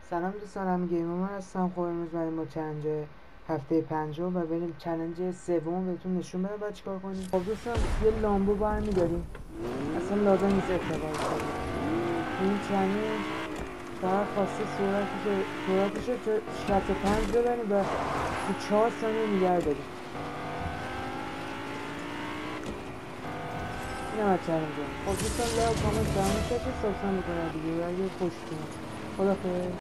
سلام دوستان، هم گیمر هستم. خب امروز بریم با چلنج هفته 50 و بریم چلنج سوم بهتون نشون بدم باید چیکار کنیم. خب دوستان یه لامبو برمی‌داریم، اصلا لازم نیست ارتباط کنیم. این چلنج فقط خواسته سرعتش رو تا 65 ببریم و تو 4 ثانیه نگه داریم. این هم از چلنج هم. خب دوستان لایک و کامنت فراموش نکنید، سابسکرایب بکنید دیگه اگه خوشتون. خدافظ.